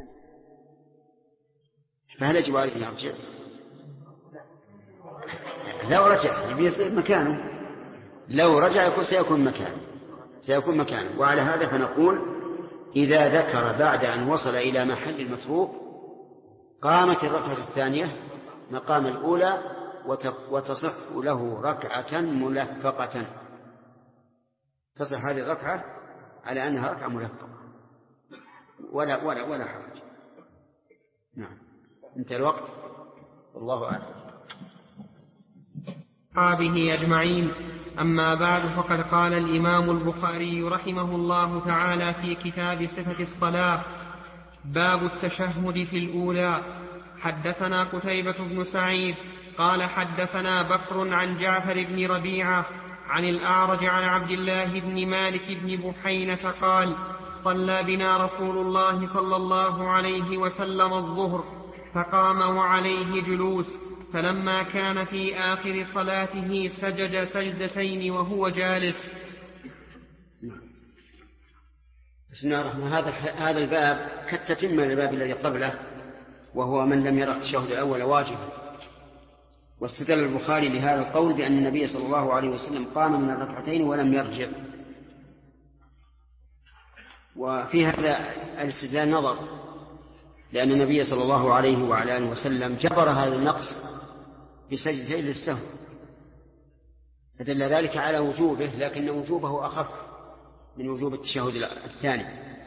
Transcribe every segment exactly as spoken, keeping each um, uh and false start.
فهل يجب عليه أن يرجع؟ لو رجع يصير مكانه، لو رجع يكون سيكون مكانه سيكون مكانه وعلى هذا فنقول إذا ذكر بعد أن وصل إلى محل المتروك قامت الركعة الثانية مقام الأولى وتصح له ركعة ملفقة، تصح هذه الركعة على أنها ركعة ملفقة ولا ولا ولا حرج. نعم، انتهى الوقت، والله أعلم. أصحابه أجمعين. أما بعد، فقد قال الإمام البخاري رحمه الله تعالى في كتاب صفة الصلاة: باب التشهد في الأولى. حدثنا قتيبة بن سعيد قال حدثنا بكر عن جعفر بن ربيعة عن الأعرج عن عبد الله بن مالك بن بحينة قال: صلى بنا رسول الله صلى الله عليه وسلم الظهر فقام وعليه جلوس، فلما كان في آخر صلاته سجد سجدتين وهو جالس. بسم الله الرحمن الرحيم. هذا هذا الباب كالتتمة للباب الذي قبله، وهو من لم يرى التشهد الأول واجبا. واستدل البخاري بهذا القول بأن النبي صلى الله عليه وسلم قام من الركعتين ولم يرجع. وفي هذا الاستدلال نظر، لأن النبي صلى الله عليه وعلى آله وسلم جبر هذا النقص بسجدتين للسهو، فدل ذلك على وجوبه، لكن وجوبه أخف من وجوب التشهد الثاني.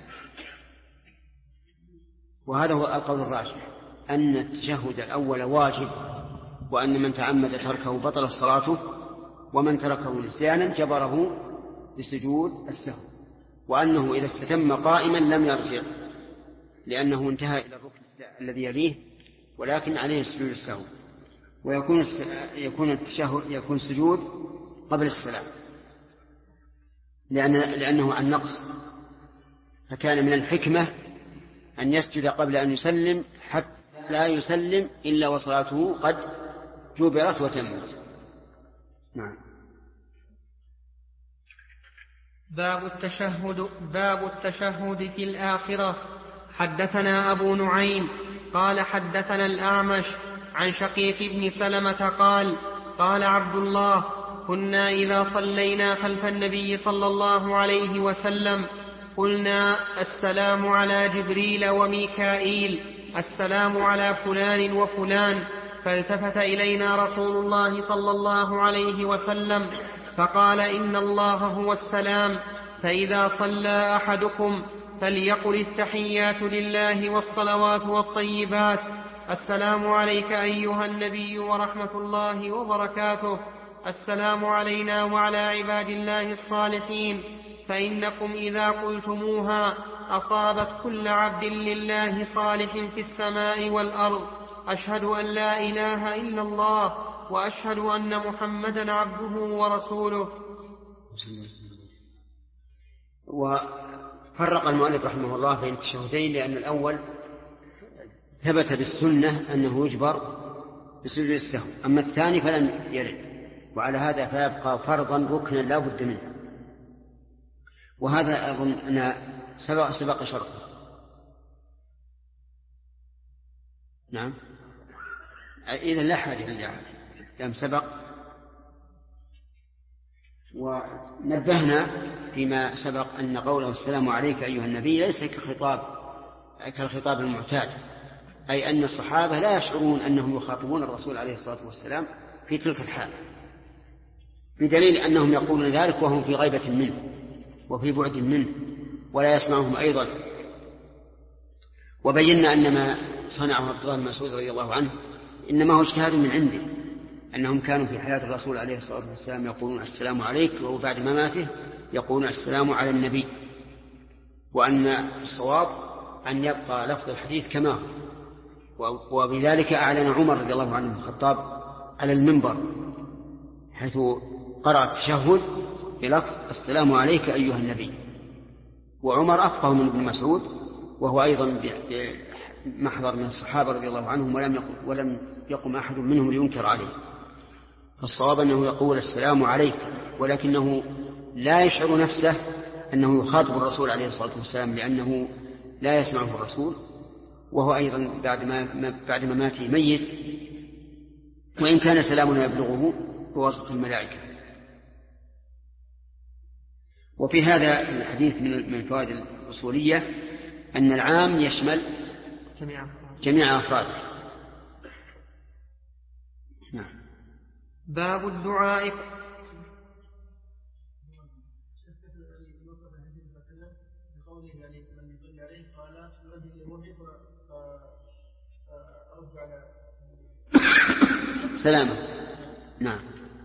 وهذا هو القول الراجح، أن التشهد الأول واجب، وأن من تعمد تركه بطل صلاته، ومن تركه نسيانا جبره بسجود السهو، وأنه إذا استتم قائما لم يرجع لأنه انتهى إلى الركن الذي يليه، ولكن عليه سجود السهو، ويكون يكون التشهد يكون سجود قبل السلام، لأن لأنه عن نقص، فكان من الحكمة أن يسجد قبل أن يسلم حتى لا يسلم إلا وصلاته قد جبرت وتمت. نعم. باب التشهد باب التشهد في الآخرة. حدثنا أبو نعيم قال حدثنا الأعمش عن شقيق بن سلمة قال: قال عبد الله: كنا إذا صلينا خلف النبي صلى الله عليه وسلم قلنا: السلام على جبريل وميكائيل، السلام على فلان وفلان. فالتفت إلينا رسول الله صلى الله عليه وسلم فقال: إن الله هو السلام، فإذا صلى أحدكم فليقل التحيات لله والصلوات والطيبات: السلام عليك أيها النبي ورحمة الله وبركاته، السلام علينا وعلى عباد الله الصالحين، فإنكم إذا قلتموها أصابت كل عبد لله صالح في السماء والأرض. أشهد أن لا إله إلا الله وأشهد أن محمدا عبده ورسوله. وفرق المؤلف رحمه الله بين التشهدين، لأن الأول ثبت بالسنة أنه يجبر بسجود السهو، أما الثاني فلم يرد، وعلى هذا فيبقى فرضا ركنا لا بد منه. وهذا أظن أن سبق, سبق شرطه. نعم، إذا لا حاجة للجعل لم سبق. ونبهنا فيما سبق أن قوله السلام عليك أيها النبي ليس كخطاب كالخطاب المعتاد، أي أن الصحابة لا يشعرون أنهم يخاطبون الرسول عليه الصلاة والسلام في تلك الحال، بدليل أنهم يقولون ذلك وهم في غيبة منه وفي بعد منه ولا يسمعهم أيضا. وبينا أن ما صنعه عبد الله بن مسعود رضي الله عنه إنما هو اجتهاد من عنده، أنهم كانوا في حياة الرسول عليه الصلاة والسلام يقولون السلام عليك، وبعد مماته يقولون السلام على النبي، وأن الصواب أن يبقى لفظ الحديث كما هو. وبذلك أعلن عمر رضي الله عنه الخطاب على المنبر حيث قرأ التشهد بلفظ السلام عليك أيها النبي، وعمر أفقه من ابن مسعود، وهو أيضا محضر من الصحابة رضي الله عنهم، ولم يقم, ولم يقم أحد منهم لينكر عليه. فالصواب أنه يقول السلام عليك، ولكنه لا يشعر نفسه أنه يخاطب الرسول عليه الصلاة والسلام، لأنه لا يسمعه الرسول وهو أيضا بعد ما بعد مماته ميت، وإن كان سلامنا يبلغه بواسطة الملائكة. وفي هذا الحديث من الفوائد الأصولية أن العام يشمل جميع أفراده. نعم. باب الدعاء. سلامة. نعم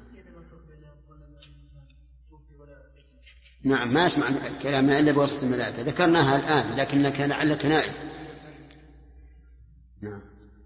نعم ما أسمع كلامنا إلا بواسطة الملائكة، ذكرناها الآن لكنك لعلك نائم. نعم.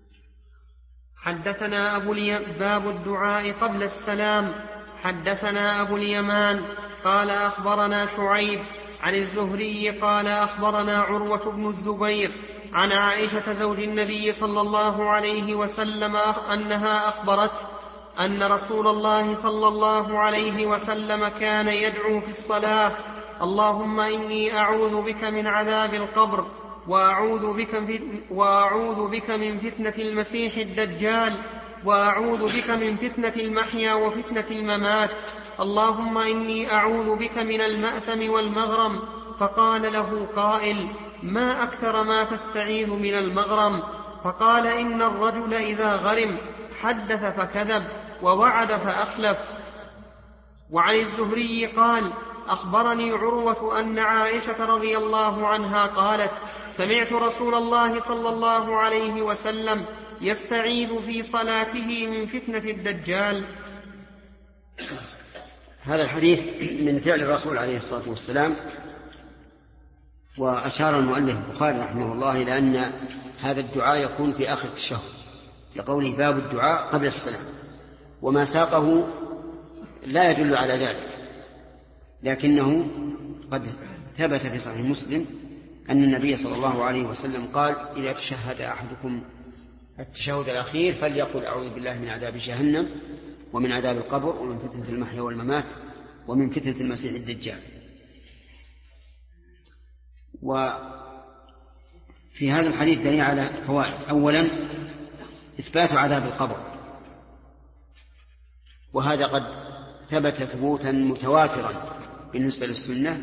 حدثنا أبو اليم باب الدعاء قبل السلام. حدثنا أبو اليمان قال أخبرنا شعيب عن الزهري قال أخبرنا عروة بن الزبير عن عائشة زوج النبي صلى الله عليه وسلم أنها أخبرت أن رسول الله صلى الله عليه وسلم كان يدعو في الصلاة: اللهم إني أعوذ بك من عذاب القبر، وأعوذ بك, وأعوذ بك من فتنة المسيح الدجال، وأعوذ بك من فتنة المحيا وفتنة الممات، اللهم إني أعوذ بك من المأثم والمغرم. فقال له قائل: ما أكثر ما تستعيذ من المغرم؟ فقال: إن الرجل إذا غرم حدث فكذب ووعد فأخلف. وعن الزهري قال: أخبرني عروة أن عائشة رضي الله عنها قالت: سمعت رسول الله صلى الله عليه وسلم يستعيذ في صلاته من فتنة الدجال. هذا الحديث من فعل الرسول عليه الصلاة والسلام، وأشار المؤلف البخاري رحمه الله إلى أن هذا الدعاء يكون في آخر التشهد لقوله باب الدعاء قبل السلام، وما ساقه لا يدل على ذلك، لكنه قد ثبت في صحيح مسلم أن النبي صلى الله عليه وسلم قال: إذا تشهد أحدكم التشهد الأخير فليقل أعوذ بالله من عذاب جهنم ومن عذاب القبر ومن فتنة المحيا والممات ومن فتنة المسيح الدجال. وفي هذا الحديث دليل على فوائد. أولا إثبات عذاب القبر، وهذا قد ثبت ثبوتا متواترا بالنسبة للسنة،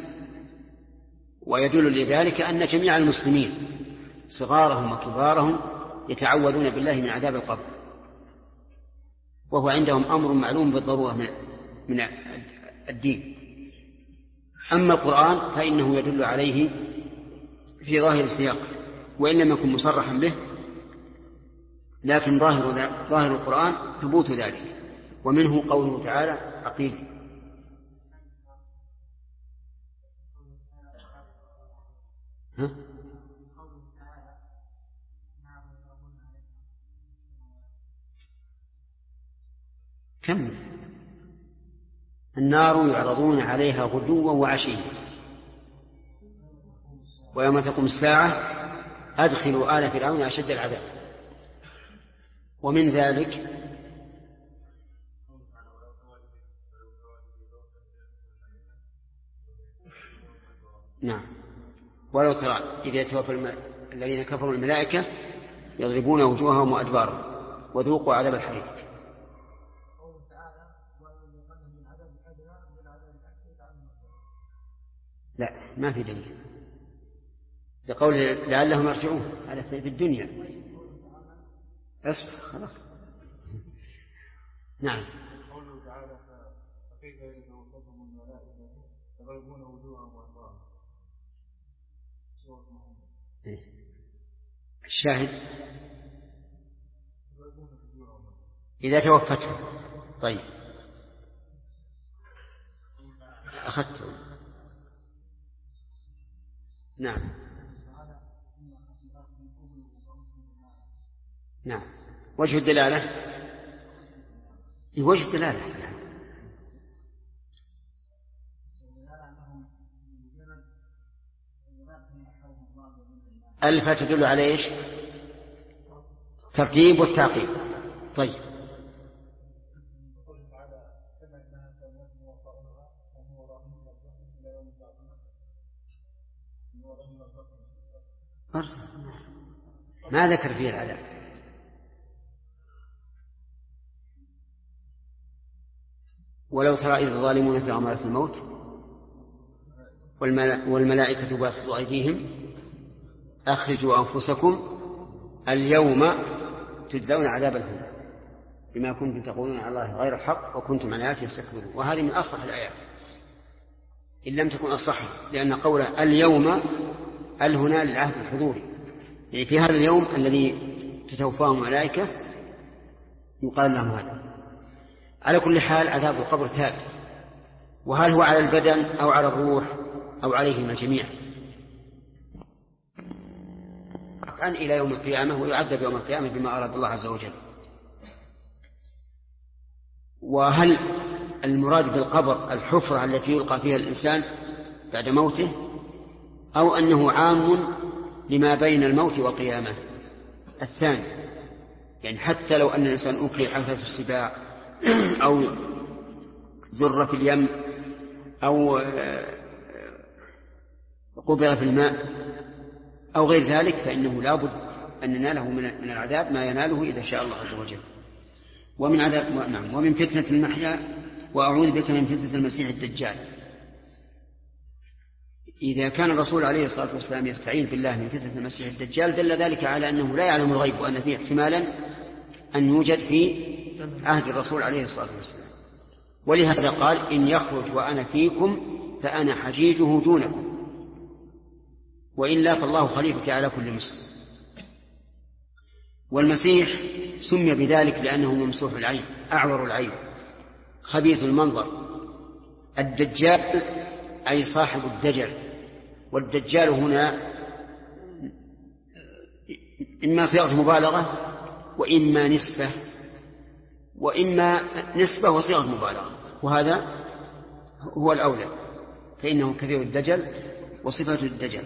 ويدل لذلك أن جميع المسلمين صغارهم وكبارهم يتعوذون بالله من عذاب القبر، وهو عندهم أمر معلوم بالضرورة من الدين. أما القرآن فإنه يدل عليه في ظاهر السياق وإن لم يكن مصرحا به، لكن ظاهر, ظاهر القرآن ثبوت ذلك، ومنه قوله تعالى: عقيل. ها؟ كمل. النار يعرضون عليها غدوا وعشيا ويوم تقوم الساعة أدخلوا آل فرعون أشد العذاب. ومن ذلك نعم ولو ترى إذا يتوفى الم... الذين كفروا الملائكة يضربون وجوههم وأدبارهم وذوقوا عذاب الحريق. لا ما في دليل لقول لعلهم يرجعون على في الدنيا. أصبر خلاص. نعم. قوله تعالى: فكيف إذا وصفهم الملائكة يضربون وجوههم وأدبارهم. الشاهد إذا توفتهم. طيب أخذت. نعم نعم وجه الدلالة وجه الدلالة ألف تدل على إيش؟ ترتيب والتعقيب. طيب ما ذكر فيه العذاب. ولو ترى إذ الظالمون في غمرة الموت والملائكة باسطوا أيديهم أخرجوا أنفسكم اليوم تجزون عذاب الهون بما كنتم تقولون على الله غير الحق وكنتم عن آياته تستكبرون. وهذه من أصح الآيات إن لم تكن أصحها، لأن قوله اليوم الهنا للعهد الحضوري، يعني في هذا اليوم الذي تتوفاه الملائكة يقال لهم هذا. على كل حال عذاب القبر ثابت، وهل هو على البدن أو على الروح أو عليهما جميعا عن إلى يوم القيامة، ويعذب يوم القيامة بما أراد الله عز وجل. وهل المراد بالقبر الحفرة التي يلقى فيها الإنسان بعد موته، أو أنه عام لما بين الموت والقيامة؟ الثاني، يعني حتى لو أن الإنسان أكل حافة السباع أو زر في اليم أو قبر في الماء أو غير ذلك، فإنه لا بد أن نناله من العذاب ما يناله إذا شاء الله عز وجل. ومن عذاب نعم ومن فتنة المحيا وأعوذ بك من فتنة المسيح الدجال. إذا كان الرسول عليه الصلاة والسلام يستعيذ بالله من فتنة المسيح الدجال دل ذلك على أنه لا يعلم الغيب، وأن فيه احتمالا أن يوجد في عهد الرسول عليه الصلاة والسلام. ولهذا قال إن يخرج وأنا فيكم فأنا حجيجه دونكم، وإلا فالله خليفتي على كل مسلم. والمسيح سمي بذلك لأنه ممسوح العين أعور العين خبيث المنظر. الدجال أي صاحب الدجل، والدجال هنا إما صيغة مبالغة وإما نسبة وإما نسبة وصيغة مبالغة، وهذا هو الأولى، فإنه كثير الدجل وصفة الدجل.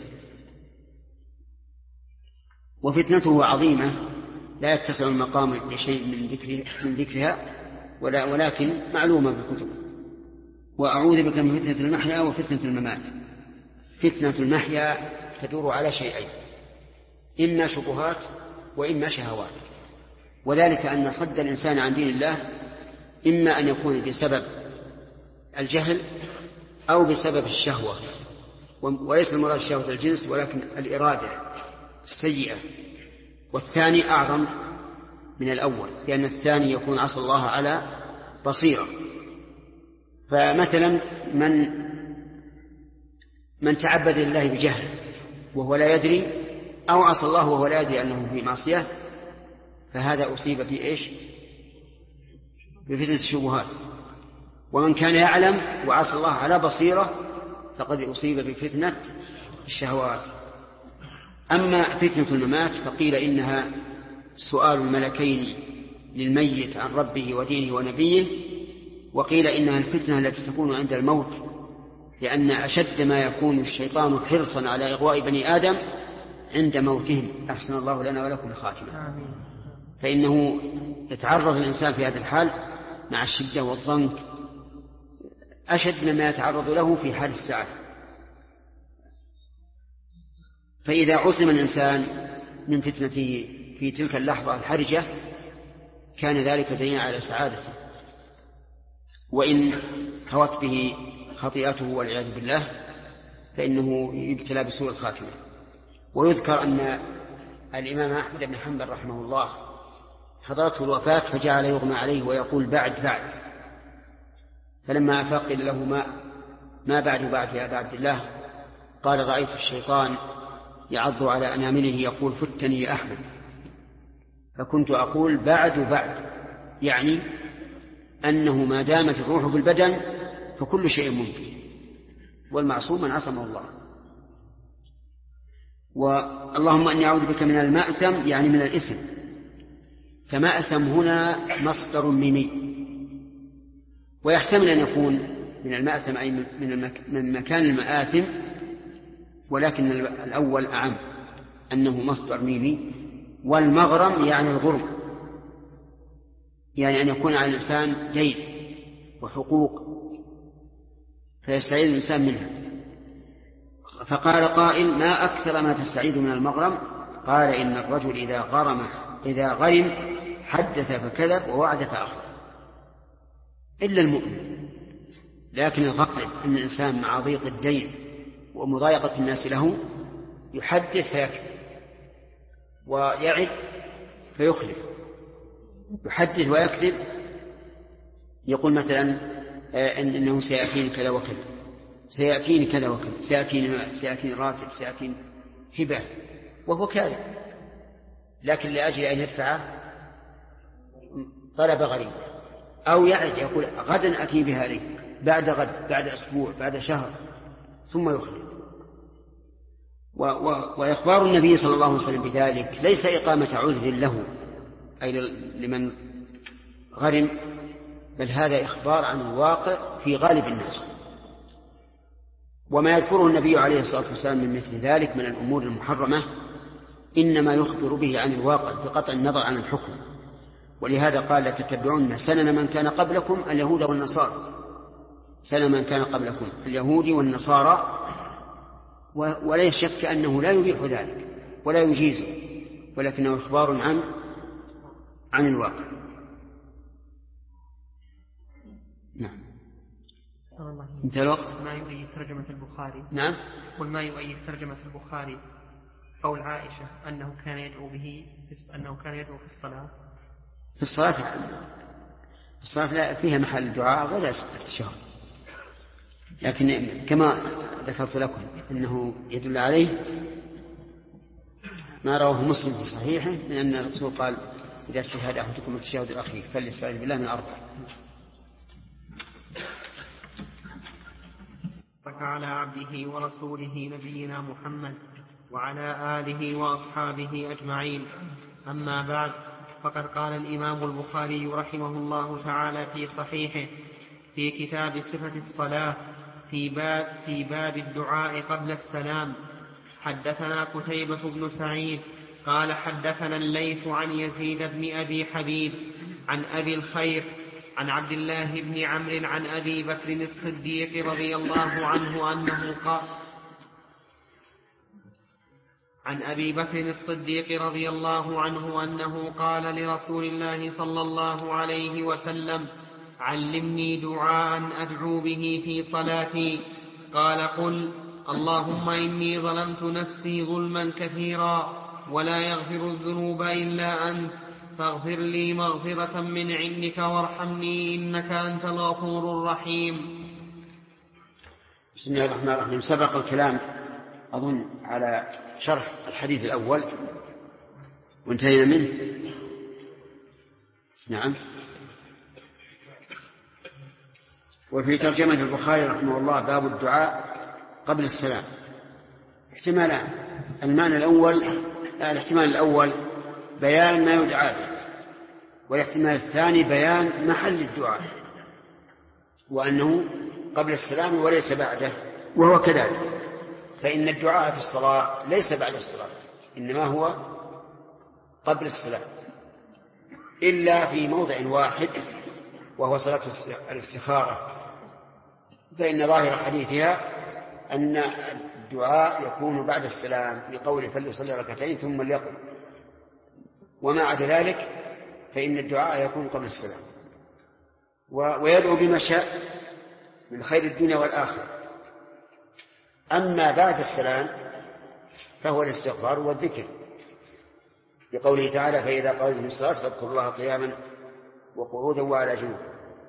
وفتنته عظيمة لا يتسع المقام لشيء من ذكرها, من ذكرها ولا ولكن معلومة بالكتب. وأعوذ بك من فتنة المحيا وفتنة الممات. فتنة المحيا تدور على شيئين، إما شبهات وإما شهوات، وذلك أن صد الإنسان عن دين الله إما أن يكون بسبب الجهل أو بسبب الشهوة، وليس المراد شهوة الجنس ولكن الإرادة السيئة، والثاني أعظم من الأول، لأن الثاني يكون عصى الله على بصيرة. فمثلا من من تعبد لله بجهل وهو لا يدري، أو عصى الله وهو لا يدري أنه في معصية، فهذا أصيب في إيش؟ بفتنة الشبهات. ومن كان يعلم وعصى الله على بصيرة فقد أصيب بفتنة الشهوات. أما فتنة الممات فقيل إنها سؤال الملكين للميت عن ربه ودينه ونبيه، وقيل إنها الفتنة التي تكون عند الموت، لأن أشد ما يكون الشيطان حرصا على إغواء بني آدم عند موتهم. أحسن الله لنا ولكم الخاتمة. فإنه يتعرض الإنسان في هذا الحال مع الشدة والضنك أشد مما يتعرض له في حال السعادة. فإذا عصم الإنسان من فتنته في تلك اللحظة الحرجة كان ذلك دليلا على سعادته. وإن هوت به خطيئته والعياذ بالله فإنه يبتلى بسوء الخاتمة. ويذكر أن الإمام أحمد بن حنبل رحمه الله حضرته الوفاة فجعل يغمى عليه ويقول بعد بعد، فلما أفاق له ما, ما بعد بعد يا أبا عبد الله، قال رأيت الشيطان يعض على أنامله يقول فتني يا أحمد، فكنت أقول بعد بعد، يعني أنه ما دامت الروح بالبدن فكل شيء ممكن، والمعصوم من عصمه الله. واللهم أني أعوذ بك من المأثم يعني من الإثم، فمأثم هنا مصدر ميمي، ويحتمل أن يكون من المأثم أي من مكان المآثم، ولكن الأول أعم أنه مصدر ميمي. والمغرم يعني الغرم، يعني أن يكون على الإنسان دين وحقوق فيستعيذ الإنسان منها. فقال قائل ما أكثر ما تستعيذ من المغرم؟ قال إن الرجل إذا غرم إذا غرم حدث فكذب ووعد فأخلف إلا المؤمن. لكن الغالب أن الإنسان مع ضيق الدين ومضايقة الناس له يحدث فيكذب ويعد فيخلف. يحدث ويكذب، يقول مثلا إن إنه سيأتيني كذا وكذا، سيأتيني كذا وكذا، سيأتيني, سيأتيني راتب، سيأتيني هبة، وهو كاذب، لكن لأجل أن يدفع طلب غريب. أو يعد يقول غدا أتي بها لي، بعد غد، بعد أسبوع، بعد شهر، ثم يخلف. وإخبار النبي صلى الله عليه وسلم بذلك ليس إقامة عذر له أي لمن غرم، بل هذا إخبار عن الواقع في غالب الناس. وما يذكره النبي عليه الصلاة والسلام من مثل ذلك من الأمور المحرمة إنما يخبر به عن الواقع بقطع النظر عن الحكم. ولهذا قال لتتبعون سنن من كان قبلكم اليهود والنصارى، سنن من كان قبلكم اليهود والنصارى، ولا شك أنه لا يبيح ذلك ولا يجيزه، ولكنه إخبار عن عن الواقع. نعم. انتهى الوقت. ما يؤيد ترجمة البخاري. نعم. والما يؤيد ترجمة البخاري قول عائشة أنه كان يدعو به أنه كان يدعو في الصلاة. في الصلاة الصلاة لا فيها محل الدعاء ولا استشهاد، لكن كما ذكرت لكم أنه يدل عليه ما رواه مسلم في صحيحه من أن الرسول قال إذا استشهد أحدكم التشهد الأخير فليستعذ بالله من أربع. على عبده ورسوله نبينا محمد وعلى آله وأصحابه أجمعين. أما بعد، فقد قال الإمام البخاري رحمه الله تعالى في صحيحه في كتاب صفة الصلاة في باب, في باب الدعاء قبل السلام: حدثنا قتيبة بن سعيد قال حدثنا الليث عن يزيد بن أبي حبيب عن أبي الخير عن عبد الله بن عمرو عن أبي بكر الصديق رضي الله عنه أنه قال عن أبي بكر الصديق رضي الله عنه أنه قال لرسول الله صلى الله عليه وسلم: علمني دعاء أدعو به في صلاتي. قال: قل اللهم إني ظلمت نفسي ظلما كثيرا ولا يغفر الذنوب إلا أنت فاغفر لي مغفرة من عندك وارحمني إنك أنت الغفور الرحيم. بسم الله الرحمن الرحيم. سبق الكلام أظن على شرح الحديث الأول وانتهينا منه. نعم. وفي ترجمة البخاري رحمه الله باب الدعاء قبل السلام احتمالان: المعنى الأول الاحتمال الأول بيان ما يدعى به، والاحتمال الثاني بيان محل الدعاء وأنه قبل السلام وليس بعده، وهو كذلك، فإن الدعاء في الصلاة ليس بعد الصلاة إنما هو قبل السلام، إلا في موضع واحد وهو صلاة الاستخارة، فإن ظاهر حديثها أن الدعاء يكون بعد السلام لقوله فليصلي ركعتين ثم ليقم، وما عدا ذلك فإن الدعاء يكون قبل السلام، ويدعو بما شاء من خير الدنيا والآخرة. أما بعد السلام فهو الاستغفار والذكر لقوله تعالى: فإذا قضيتم الصلاة فاذكروا الله قياما وقعودا وعلى جنوب.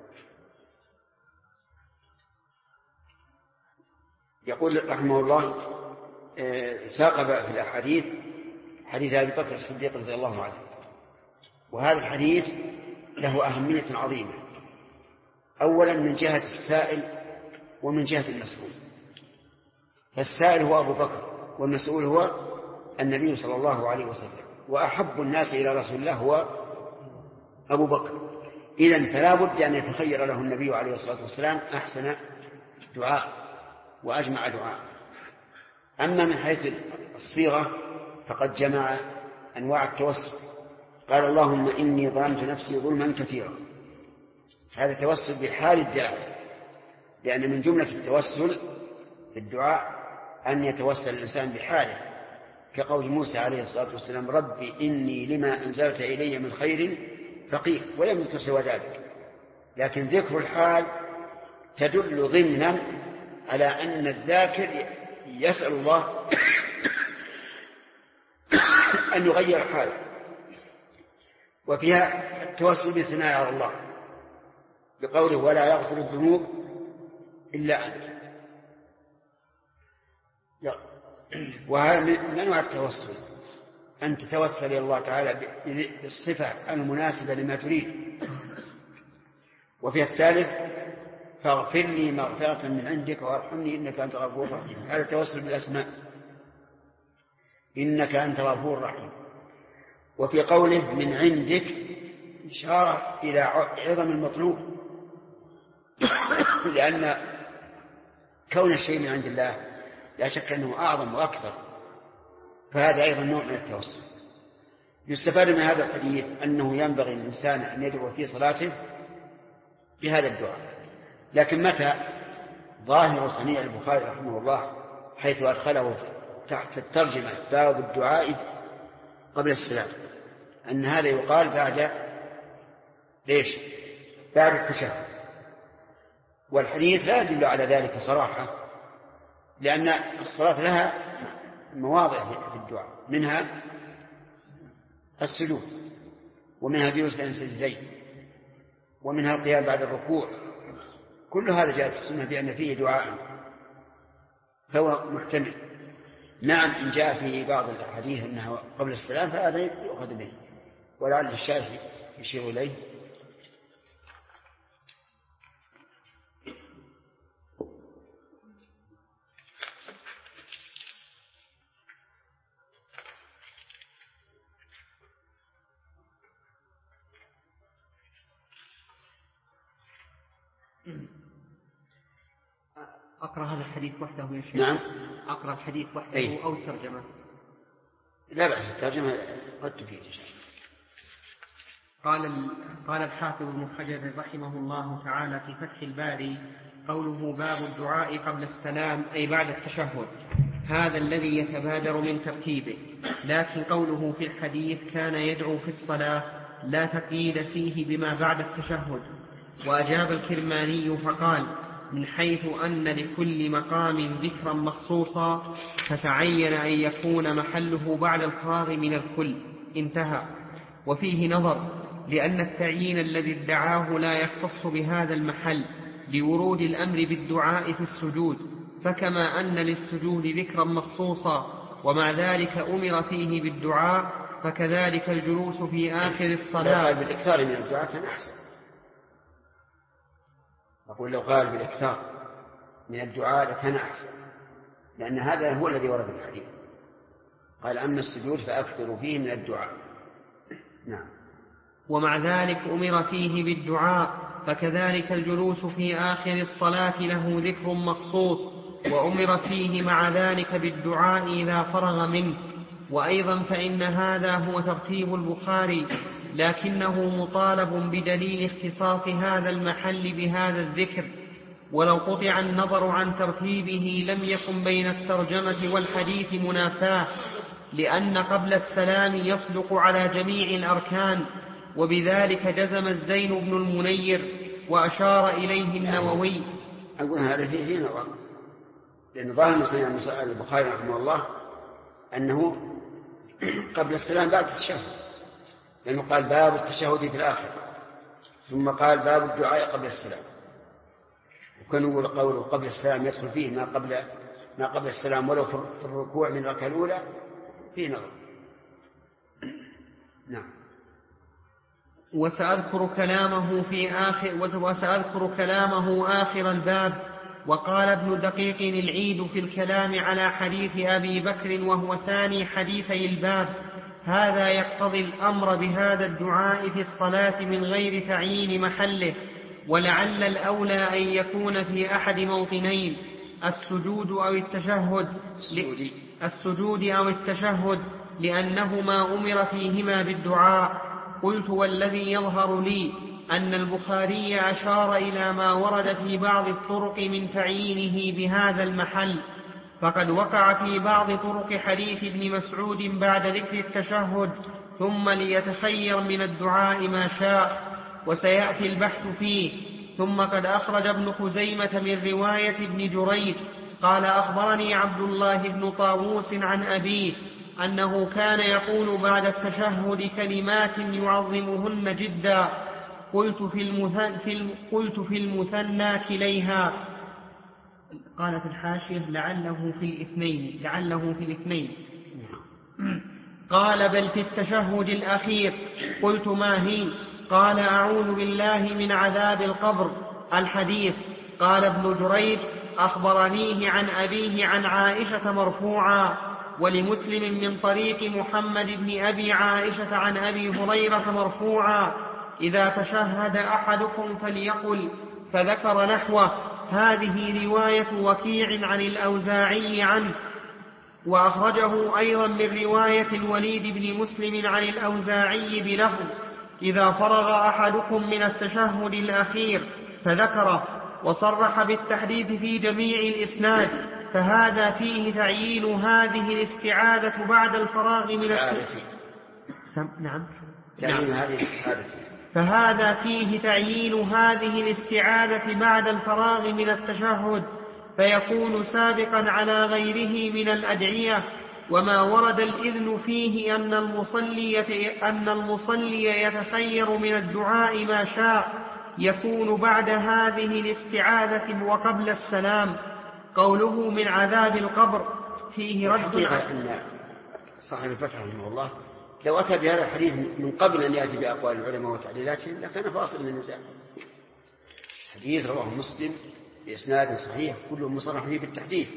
يقول رحمه الله ساق في الأحاديث حديث أبي بكر الصديق رضي الله عنه، وهذا الحديث له أهمية عظيمة، أولا من جهة السائل ومن جهة المسؤول. فالسائل هو أبو بكر والمسؤول هو النبي صلى الله عليه وسلم، وأحب الناس إلى رسول الله هو أبو بكر. إذن فلا بد أن يتخير له النبي عليه الصلاة والسلام أحسن دعاء وأجمع دعاء. أما من حيث الصيغة فقد جمع أنواع التوسل، قال: اللهم إني ظلمت نفسي ظلما كثيرا. هذا توسل بحال الداعي، لأن من جملة التوسل في الدعاء أن يتوسل الإنسان بحاله كقول موسى عليه الصلاة والسلام ربي إني لما أنزلت إلي من خير فقير، ولم يذكر سوى ذلك. لكن ذكر الحال تدل ضمنا على أن الذاكر يسأل الله أن يغير حاله، وفيها التوسل بالثناء على الله بقوله ولا يغفر الذنوب إلا أنت. وهذا من أنواع التوسل، أن تتوسل إلى الله تعالى بالصفة المناسبة لما تريد. وفي الثالث فاغفر لي مغفرة من عندك وارحمني إنك أنت غفور رحيم. هذا التوسل بالأسماء، إنك أنت غفور رحيم. وفي قوله من عندك إشارة إلى عظم المطلوب، لأن كون الشيء من عند الله لا شك أنه أعظم وأكثر، فهذا أيضا نوع من التوسل. يستفاد من هذا الحديث أنه ينبغي للإنسان أن يدعو في صلاته بهذا الدعاء. لكن متى ظاهر صنيع البخاري رحمه الله حيث أدخله تحت الترجمة باب الدعاء قبل السلام أن هذا يقال بعد ليش؟ بعد التشهد، والحديث لا يدل على ذلك صراحة، لأن الصلاة لها مواضع في الدعاء، منها السجود، ومنها الجلوس بين السجدتين، ومنها القيام بعد الركوع. كل هذا جاءت السنة بأن فيه دعاء، فهو محتمل. نعم إن جاء في بعض الحديث أنه قبل السلام فهذا يؤخذ به، ولعل الشافعي يشير إليه. أقرأ هذا الحديث وحده يا شيخ؟ نعم أقرأ الحديث وحده أي. أو الترجمة؟ لا بأس، الترجمة قد تفيد. قال قال الحافظ ابن حجر رحمه الله تعالى في فتح الباري قوله باب الدعاء قبل السلام أي بعد التشهد، هذا الذي يتبادر من ترتيبه، لكن قوله في الحديث كان يدعو في الصلاة لا تقييد فيه بما بعد التشهد. وأجاب الكرماني فقال من حيث أن لكل مقام ذكرا مخصوصا فتعين أن يكون محله بعد الفراغ من الكل، انتهى. وفيه نظر، لأن التعيين الذي ادعاه لا يختص بهذا المحل لورود الأمر بالدعاء في السجود، فكما أن للسجود ذكرا مخصوصا ومع ذلك أمر فيه بالدعاء فكذلك الجلوس في آخر الصلاة. لو قال بالإكثار من الدعاء كان أحسن. أقول لو قال بالإكثار من الدعاء لكان أحسن، لأن هذا هو الذي ورد في الحديث. قال أما السجود فأكثروا فيه من الدعاء. نعم. ومع ذلك أمر فيه بالدعاء فكذلك الجلوس في آخر الصلاة له ذكر مخصوص وأمر فيه مع ذلك بالدعاء إذا فرغ منه. وأيضا فإن هذا هو ترتيب البخاري، لكنه مطالب بدليل اختصاص هذا المحل بهذا الذكر. ولو قطع النظر عن ترتيبه لم يكن بين الترجمة والحديث منافاة، لأن قبل السلام يصدق على جميع الأركان، وبذلك جزم الزين بن المنير وأشار إليه النووي. أقول هذا فيه نظر، لأن ظاهر مسلم البخاري رحمه الله أنه قبل السلام بعد التشهد، لأنه قال باب التشهد في الآخر، ثم قال باب الدعاء قبل السلام، وكان يقول قوله قبل السلام يدخل فيه ما قبل ما قبل السلام ولو في الركوع من الركعة الأولى، فيه نظر. نعم. وسأذكر كلامه في آخر وسأذكر كلامه آخر الباب. وقال ابن دقيق العيد في الكلام على حديث أبي بكر وهو ثاني حديثي الباب: هذا يقتضي الأمر بهذا الدعاء في الصلاة من غير تعيين محله، ولعل الأولى أن يكون في أحد موطنين: السجود أو التشهد السجود أو التشهد لأنهما أمر فيهما بالدعاء. قلت: والذي يظهر لي أن البخاري أشار إلى ما ورد في بعض الطرق من تعيينه بهذا المحل، فقد وقع في بعض طرق حديث ابن مسعود بعد ذكر التشهد ثم ليتخير من الدعاء ما شاء، وسيأتي البحث فيه. ثم قد أخرج ابن خزيمة من رواية ابن جريج قال أخبرني عبد الله بن طاووس عن أبيه أنه كان يقول بعد التشهد كلمات يعظمهن جدا. قلت في المثنى, في الم... قلت في المثنى كليها. قال في الحاشية لعله في الاثنين لعله في الاثنين قال بل في التشهد الأخير. قلت ما هي؟ قال أعوذ بالله من عذاب القبر الحديث. قال ابن جريج أخبرنيه عن أبيه عن عائشة مرفوعا، ولمسلم من طريق محمد بن أبي عائشة عن أبي هريرة مرفوعا إذا تشهد أحدكم فليقل، فذكر نحوه. هذه رواية وكيع عن الأوزاعي عنه، وأخرجه أيضا من رواية الوليد بن مسلم عن الأوزاعي بلفظ إذا فرغ أحدكم من التشهد الأخير فذكره، وصرح بالتحديث في جميع الإسناد. فهذا فيه تعيين هذه الاستعاذة بعد الفراغ من التشهد. نعم. تعيين هذه الاستعاذة. فهذا فيه تعيين هذه الاستعاذة بعد الفراغ من التشهد، فيكون سابقا على غيره من الأدعية. وما ورد الإذن فيه أن المصلي, أن المصلي يتخير من الدعاء ما شاء يكون بعد هذه الاستعاذة وقبل السلام. قوله من عذاب القبر فيه رد. الحقيقة أن صاحب الفتح رحمه الله لو أتى بهذا الحديث من قبل أن يأتي بأقوال العلماء وتعليلاتهم لكان فاصل من النزاع. حديث رواه مسلم بإسناد صحيح كله مصرح فيه بالتحديث،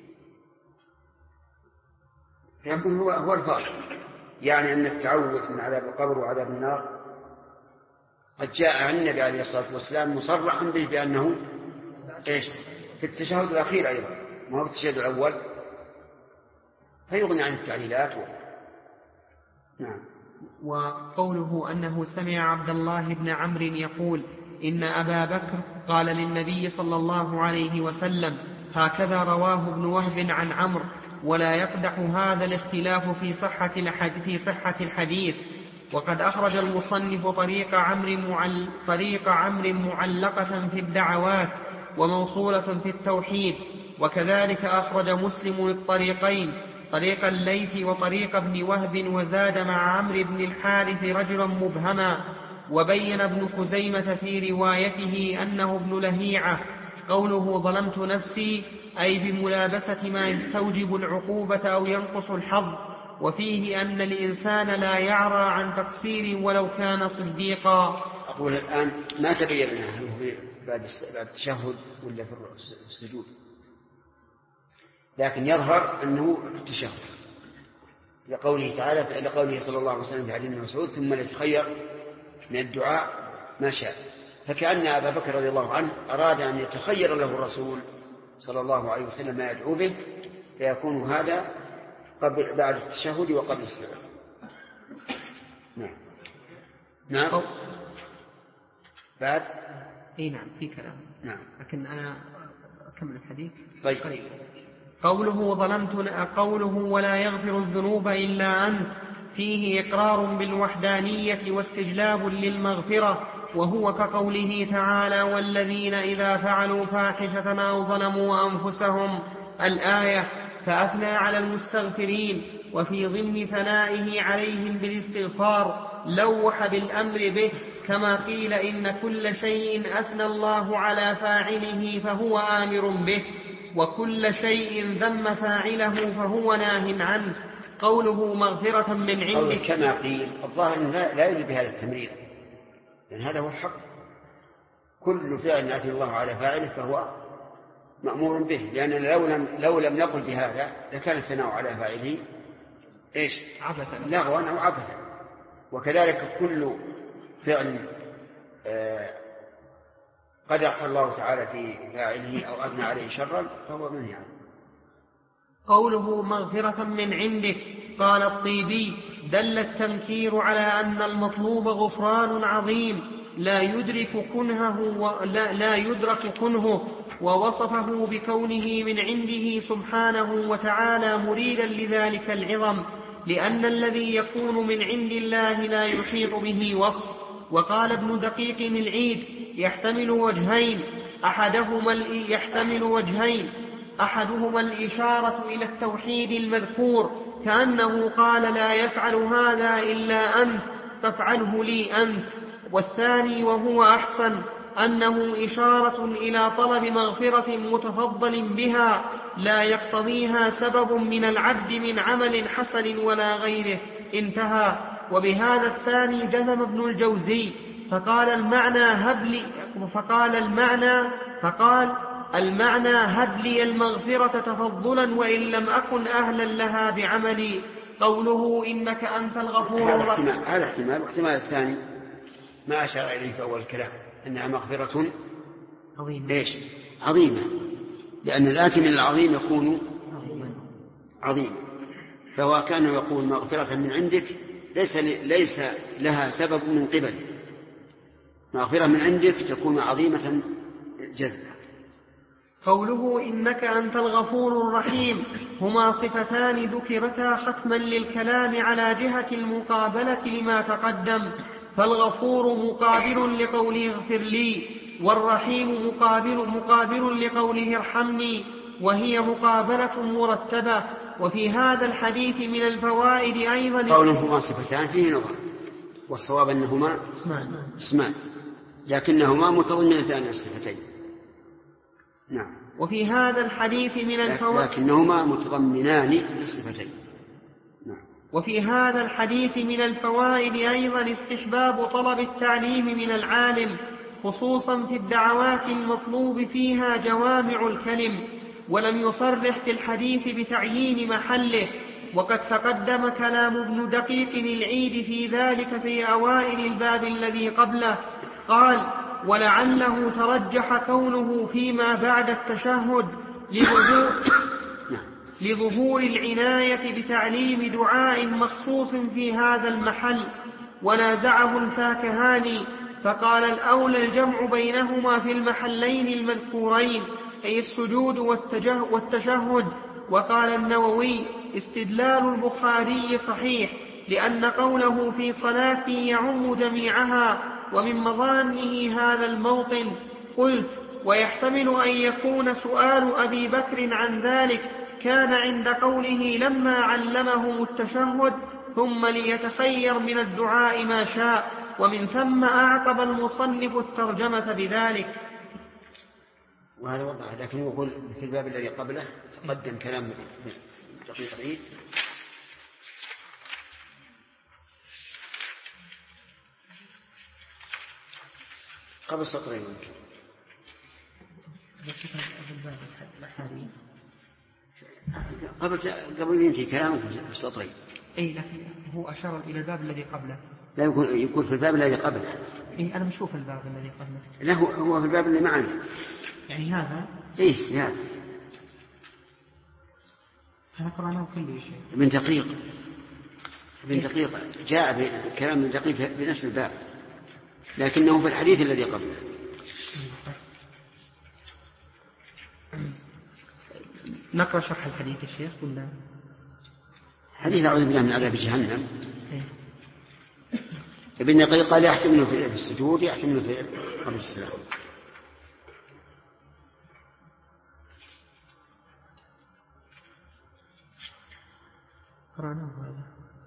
يكون هو هو الفاصل. يعني أن التعوذ من عذاب القبر وعذاب النار قد جاء عن النبي عليه الصلاة والسلام مصرحا به بأنه إيش في التشهد الأخير أيضا، ما هو التشهد الأول، فيغني عن التعليلات و... نعم. وقوله أنه سمع عبد الله بن عمرو يقول إن أبا بكر قال للنبي صلى الله عليه وسلم، هكذا رواه ابن وهب عن عمرو. ولا يقدح هذا الاختلاف في صحة في صحة الحديث. وقد أخرج المصنف طريق عمرو معل طريق عمرو معلقة في الدعوات وموصولة في التوحيد. وكذلك أخرج مسلم الطريقين، طريق الليث وطريق ابن وهب، وزاد مع عمرو بن الحارث رجلا مبهما. وبين ابن خزيمة في روايته أنه ابن لهيعة. قوله ظلمت نفسي أي بملابسة ما يستوجب العقوبة أو ينقص الحظ. وفيه أن الإنسان لا يعرى عن تقصير ولو كان صديقا. أقول الآن ما تبين لنا هل هو بعد التشهد ولا في السجود، لكن يظهر أنه في التشهد لقوله تعالى لقوله صلى الله عليه وسلم في حديث ابن مسعود ثم ليتخير من الدعاء ما شاء. فكأن أبا بكر رضي الله عنه أراد أن يتخير له الرسول صلى الله عليه وسلم ما يدعو به، فيكون هذا قبل بعد التشهد وقبل السلام. نعم. نعم. بعد اي نعم في كلام. نعم. لكن أنا أكمل الحديث. طيب. قريب. قوله ظلمت قوله ولا يغفر الذنوب إلا أنت فيه إقرار بالوحدانية واستجلاب للمغفرة، وهو كقوله تعالى والذين إذا فعلوا فاحشة أو ظلموا أنفسهم الآية، فأثنى على المستغفرين. وفي ضمن ثنائه عليهم بالاستغفار لوح بالأمر به، كما قيل إن كل شيء أثنى الله على فاعله فهو آمر به، وكل شيء ذم فاعله فهو ناه عنه. قوله مغفرة من عندك كما قيل الظاهر لا يريد بهذا التمرير، لأن هذا هو الحق. كل فعل أتى الله على فاعله فهو مأمور به، لأن لو لم, لو لم نقل بهذا لكان الثناء على فاعله إيش عبثا لغوا أو عبثا. وكذلك كل فعل آه قدح الله تعالى في فاعله أو أثنى عليه شرا فهو منهي عنه. قوله مغفرة من عندك قال الطيبي دل التنكير على أن المطلوب غفران عظيم لا يدرك كنهه ولا لا يدرك كنهه ووصفه بكونه من عنده سبحانه وتعالى مريدا لذلك العظم، لأن الذي يكون من عند الله لا يحيط به وصف. وقال ابن دقيق العيد يحتمل وجهين أحدهما يحتمل وجهين أحدهما الإشارة إلى التوحيد المذكور، كأنه قال لا يفعل هذا إلا أنت فافعله لي أنت. والثاني وهو أحسن أنه إشارة إلى طلب مغفرة متفضل بها لا يقتضيها سبب من العبد من عمل حسن ولا غيره. انتهى. وبهذا الثاني جزم ابن الجوزي فقال المعنى هب لي فقال المعنى فقال المعنى هب لي المغفرة تفضلا وإن لم أكن أهلا لها بعملي. قوله إنك أنت الغفور الرحيم. هذا احتمال. واحتمال الثاني ما أشار إليه في أول الكلام أنها مغفرة عظيمة. ليش؟ عظيمة، لأن الآتي من العظيم يكون عظيما، فهو كان يقول مغفرة من عندك ليس, ليس لها سبب من قبل، مغفرة من عندك تكون عظيمة جزا. قوله إنك أنت الغفور الرحيم هما صفتان ذكرتا ختما للكلام على جهة المقابلة لما تقدم، فالغفور مقابل لقوله اغفر لي، والرحيم مقابل, مقابل لقوله ارحمني، وهي مقابلة مرتبة. وفي هذا الحديث من الفوائد أيضا قولهما صفتان فيه نظر، والصواب أنهما اسمان لكنهما متضمنتان الصفتين. نعم. وفي هذا الحديث من الفوائد لكنهما متضمنان للصفتين. نعم. وفي هذا الحديث من الفوائد أيضا استحباب طلب التعليم من العالم، خصوصا في الدعوات المطلوب فيها جوامع الكلم، ولم يصرح في الحديث بتعيين محله. وقد تقدم كلام ابن دقيق العيد في ذلك في أوائل الباب الذي قبله. قال ولعله ترجح كونه فيما بعد التشهد لظهور, لظهور العناية بتعليم دعاء مخصوص في هذا المحل. ونازعه الفاكهاني فقال الأولى الجمع بينهما في المحلين المذكورين، أي السجود والتشهد. وقال النووي استدلال البخاري صحيح، لأن قوله في صلاة يعم جميعها، ومن مظانه هذا الموطن. قلت ويحتمل أن يكون سؤال أبي بكر عن ذلك كان عند قوله لما علمهم التشهد ثم ليتخير من الدعاء ما شاء، ومن ثم أعقب المصنف الترجمة بذلك. وهذا وضح، لكن يقول في الباب الذي قبله تقدم كلام دقيق العيد قبل سطرين ممكن. قبل قبل ينتهي كلامك في السطرين. اي لكن هو اشار الى الباب الذي قبله. لا يكون يكون في الباب الذي قبله. اي انا بشوف الباب الذي قبله. لا هو هو في الباب اللي معنا. يعني هذا؟ ايه هذا. هذا قرأناه كل شيء. ابن دقيق. ابن دقيق جاء بكلام ابن دقيق في نفس الباب، لكنه في الحديث الذي قبله. نقرأ شرح الحديث الشيخ ولا؟ حديث أعوذ بالله من عذاب جهنم. ابن دقيق قال يحتمل في السجود يحتمل في قبل السلام. قرأناه هذا.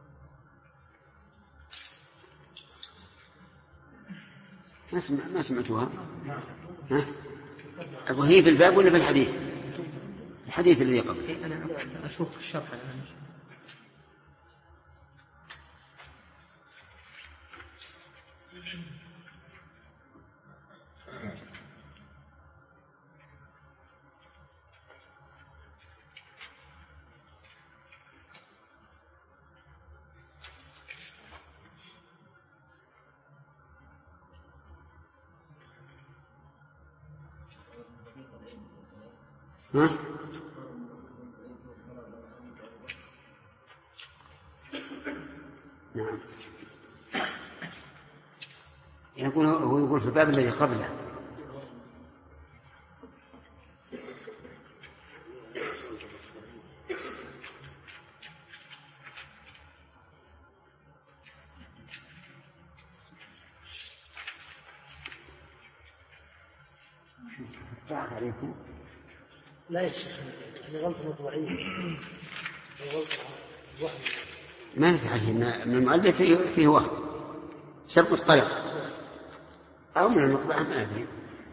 ما سمع ما سمعتوها؟ ها؟ أقول هي في الباب ولا في الحديث؟ الحديث الذي قبل. أنا أشوف الشرح الآن. ها؟ نعم. يقول هو يقول في الباب الذي قبله. ضاعت عليكم. لا يا شيخ هذه غلطة مطبوعية غلطة وهم. ما نفعله من المؤلف فيه وهم سبق الطلب أو من المطبعة ما أدري.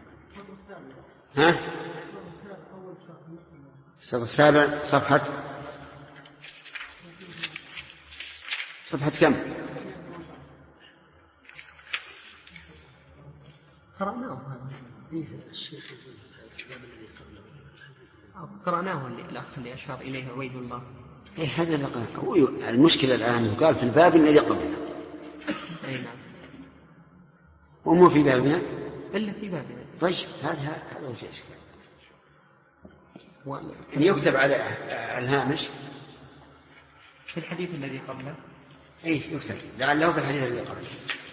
ها السطر السابع صفحة صفحة كم؟ قرأناه قرأناه الأخ اللي أشار إليه عبيد الله. إيه هذا هو المشكلة الآن يقال في الباب الذي قبله. أي نعم. ومو في بابنا إلا في بابنا. طيب هذا هذا وجه إشكال. أن يكتب على الهامش في الحديث الذي قبله. إيه يكتب لعله في الحديث الذي قبله.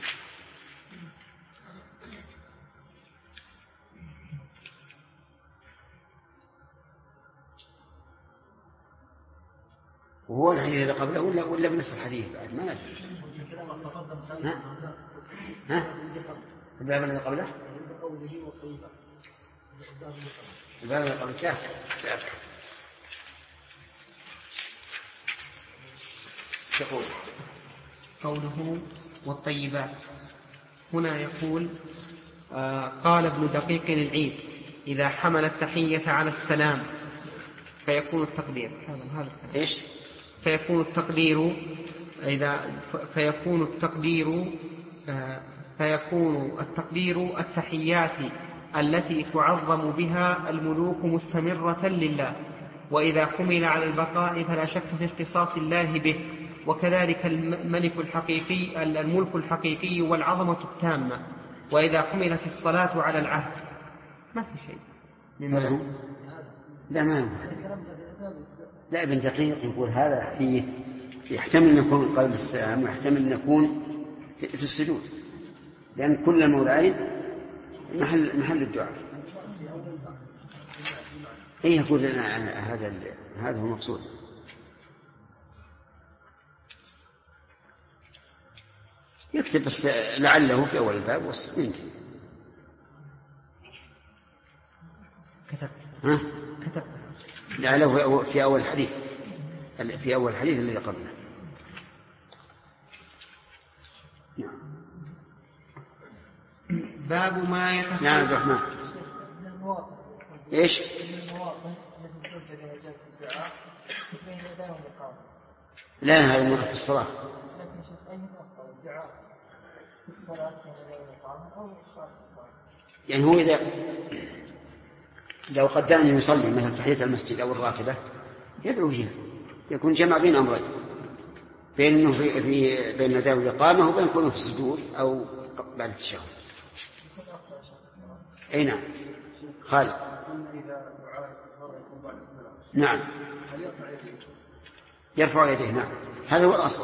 وهو الحديث الذي قبله ولا ولا بنفس الحديث بعد ما ندري. ها ها الباب الذي قبله الباب الذي قبله كاف يقول قوله والطيبات هنا يقول آه قال ابن دقيق العيد إذا حمل التحية على السلام فيكون التقدير هذا هذا إيش فيكون التقدير إذا فيكون التقدير آه فيكون التقدير التحيات التي تعظم بها الملوك مستمرة لله، وإذا حمل على البقاء فلا شك في اختصاص الله به، وكذلك الملك الحقيقي الملك الحقيقي والعظمة التامة، وإذا حملت الصلاة على العهد ما في شيء مما لا ما لا ابن دقيق يقول هذا فيه يحتمل أن يكون قبل السلام ويحتمل أن يكون في السجود، لأن كل الموضعين محل محل الدعاء. إيه يقول لنا هذا هذا هو المقصود. يكتب بس لعله في أول الباب وينتهي. كتب ها كتب لعله في أول الحديث في أول الحديث الذي قبله. باب ما يتخيل. نعم عبد الرحمن. ايش؟ لا هذا الموقف في الصلاة. يعني هو إذا لو قدر أن يصلي مثل تحية المسجد أو الراتبة يدعو فيها، يكون جمع بين أمرين، بين أنه في, في بين نداء الإقامة وبين كونه في السجود أو بعد التشهد. أي نعم خالد. نعم يرفع يديه. نعم هذا هو الأصل.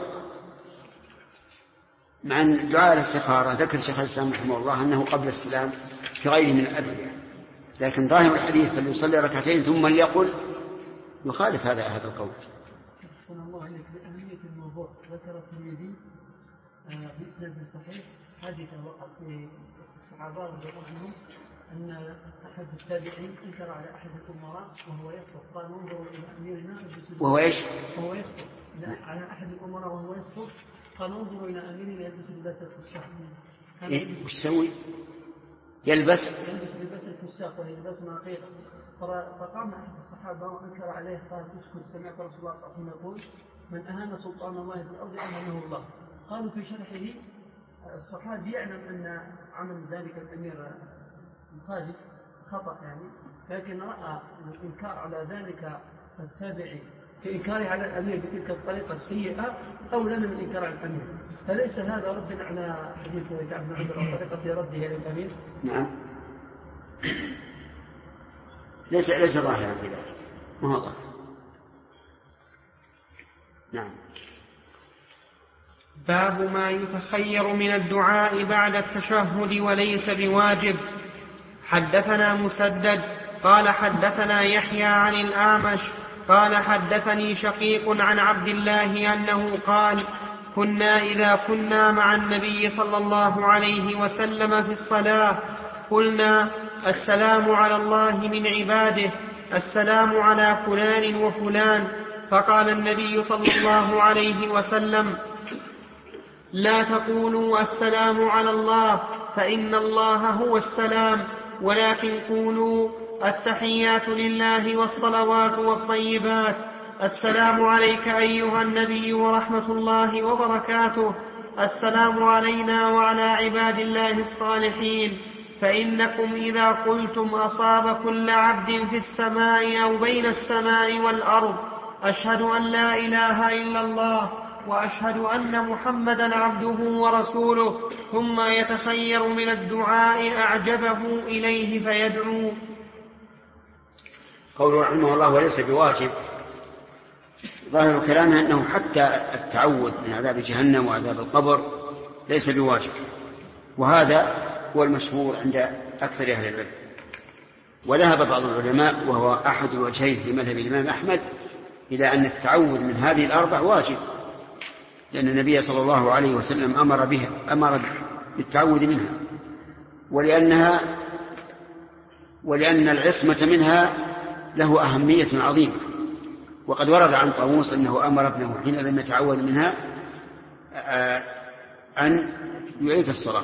مع أن دعاء الاستخارة ذكر شيخ الإسلام رحمه الله أنه قبل السلام في غيره من الأدعية، لكن ظاهر الحديث فليصلي ركعتين ثم ليقل يخالف هذا هذا القول. أحسن الله عليك بأهمية الموضوع. ذكر الترمذي بإسناد صحيح حادثة وقعت في الصحابة رضي الله عنهم أن أحد التابعين انكر على أحد الأمراء وهو يخطب، قال انظروا إلى أميرنا وهو إيش؟ وهو يخطب على أحد الأمراء وهو يخطب، قال انظروا إلى أميرنا يلبس لباس الفساق. إيه وش يسوي؟ يلبس يلبس لباس الفساق وهي لباس عقيق. فقام أحد الصحابة وأنكر عليه قال اسكت، سمعت رسول الله صلى الله عليه وسلم يقول من أهان سلطان الله في الأرض أهانه الله. قالوا في شرحه الصحابي يعلم أن عمل ذلك الأمير مخالف خطأ يعني، لكن رأى الإنكار على ذلك التابعي في إنكاره على الأمير بتلك الطريقة السيئة أولى من إنكار على الأمير. فليس هذا رد على حديث كعب بن عمرو وطريقة رده للأمير. نعم ليس ليس ظاهرا في ذلك، ما هو ظاهر. نعم. باب ما يتخير من الدعاء بعد التشهد وليس بواجب. حدثنا مسدد قال حدثنا يحيى عن الأعمش قال حدثني شقيق عن عبد الله أنه قال كنا إذا كنا مع النبي صلى الله عليه وسلم في الصلاة قلنا السلام على الله من عباده، السلام على فلان وفلان. فقال النبي صلى الله عليه وسلم: لا تقولوا السلام على الله فإن الله هو السلام، ولكن قولوا التحيات لله والصلوات والطيبات. السلام عليك أيها النبي ورحمة الله وبركاته، السلام علينا وعلى عباد الله الصالحين. فإنكم إذا قلتم أصاب كل عبد في السماء أو بين السماء والأرض أشهد أن لا إله إلا الله وأشهد أن محمدا عبده ورسوله، ثم يتخير من الدعاء أعجبه إليه فيدعو. قوله رحمه الله وليس بواجب، ظاهر كلامه أنه حتى التعوذ من عذاب جهنم وعذاب القبر ليس بواجب، وهذا هو المشهور عند أكثر أهل العلم. وذهب بعض العلماء وهو أحد الوجهين في مذهب الإمام أحمد إلى أن التعوذ من هذه الأربع واجب، لأن النبي صلى الله عليه وسلم أمر بها أمر بالتعوذ منها، ولأنها ولأن العصمة منها له أهمية عظيمة. وقد ورد عن طاووس أنه أمر ابنه حين لم يتعوذ منها أن يعيد الصلاة،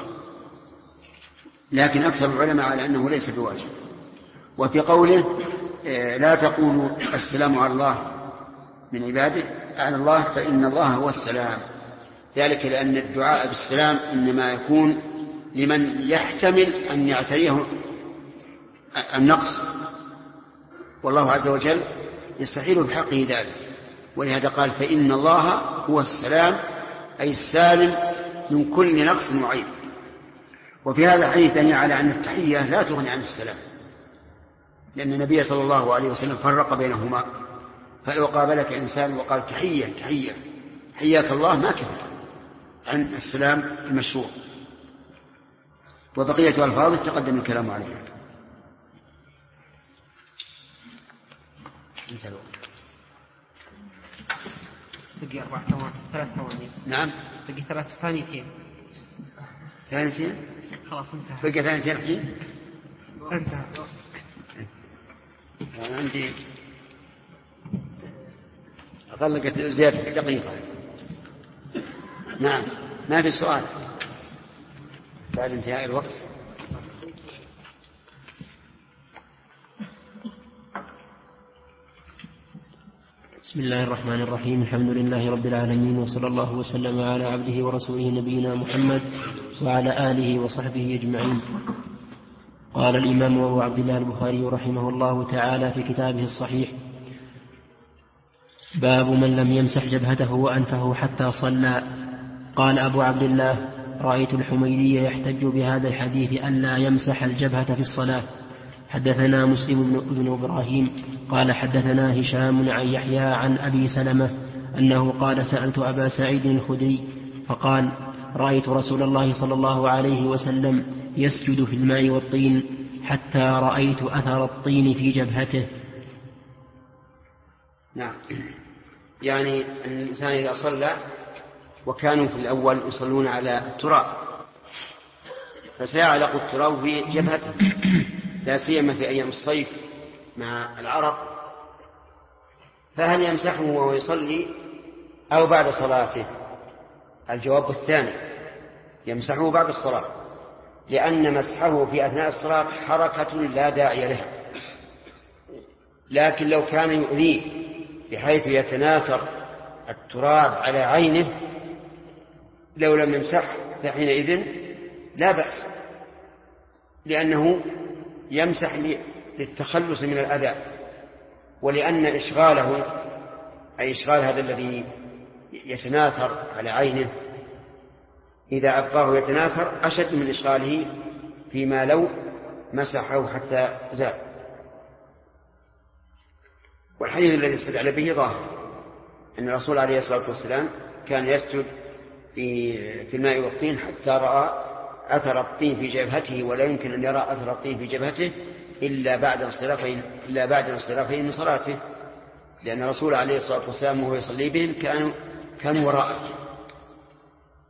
لكن أكثر العلماء على أنه ليس بواجب. وفي قوله لا تقولوا السلام على الله من عباده على الله فإن الله هو السلام، ذلك لأن الدعاء بالسلام إنما يكون لمن يحتمل أن يعتريه النقص، والله عز وجل يستحيل بحقه ذلك، ولهذا قال فإن الله هو السلام، أي السالم من كل نقص وعيب. وفي هذا الحديث دليل على أن التحية لا تغني عن السلام، لأن النبي صلى الله عليه وسلم فرق بينهما، فلو قابلك إنسان وقال تحية تحية حياك الله ما كفر عن السلام المشروع، وبقية ألفاظ تقدم الكلام عليها. انتهى الوقت. بقي أربع ثواني ثلاث ثواني نعم بقي ثلاث ثانيتين ثانيتين خلاص انتهى. بقي ثانيتين الحين انتهى. أنا عندي أقلقت زيادة دقيقة. نعم ما في سؤال بعد انتهاء الوقت. بسم الله الرحمن الرحيم، الحمد لله رب العالمين، وصلى الله وسلم على عبده ورسوله نبينا محمد وعلى آله وصحبه أجمعين. قال الإمام أبو عبد الله البخاري رحمه الله تعالى في كتابه الصحيح: باب من لم يمسح جبهته وأنفه حتى صلى. قال أبو عبد الله: رأيت الحميدي يحتج بهذا الحديث أن لا يمسح الجبهة في الصلاة. حدثنا مسلم بن إبراهيم قال حدثنا هشام عن يحيى عن أبي سلمة أنه قال: سألت أبا سعيد الخدري فقال: رأيت رسول الله صلى الله عليه وسلم يسجد في الماء والطين حتى رأيت أثر الطين في جبهته. نعم، يعني أن الإنسان إذا صلى وكانوا في الأول يصلون على التراب فسيعلق التراب في جبهته، لا سيما في أيام الصيف مع العرق، فهل يمسحه وهو يصلي أو بعد صلاته؟ الجواب الثاني، يمسحه بعد الصلاة، لأن مسحه في أثناء الصلاة حركة لا داعي لها. لكن لو كان يؤذيه بحيث يتناثر التراب على عينه لو لم يمسح فحينئذ لا بأس، لأنه يمسح للتخلص من الأذى، ولأن إشغاله أي إشغال هذا الذي يتناثر على عينه إذا أبقاه يتناثر أشد من إشغاله فيما لو مسحه حتى زال. والحديث الذي استدل به ظاهر أن الرسول عليه الصلاة والسلام كان يسجد في, في الماء والطين حتى رأى أثر الطين في جبهته، ولا يمكن أن يرى أثر الطين في جبهته إلا بعد انصرافه إلا بعد انصرافه من صلاته، لأن الرسول عليه الصلاة والسلام وهو يصلي بهم كانوا كانوا وراءه.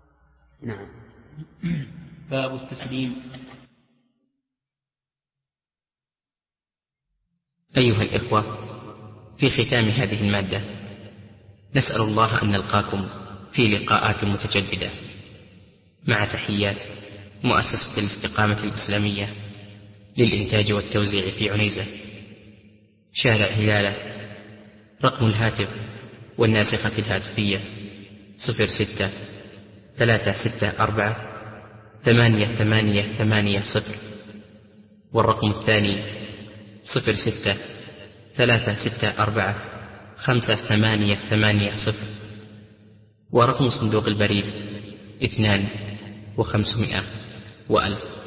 نعم. باب التسليم. أيها الإخوة، في ختام هذه المادة نسأل الله أن نلقاكم في لقاءات متجددة، مع تحيات مؤسسة الاستقامة الإسلامية للإنتاج والتوزيع في عنيزة، شارع هلالة. رقم الهاتف والناسخة الهاتفية صفر ستة ثلاثة ستة أربعة ثمانية ثمانية ثمانية صفر، والرقم الثاني صفر ستة ثلاثة ستة أربعة خمسة ثمانية ثمانية صفر، ورقم صندوق البريد اثنان وخمسمائة وألف.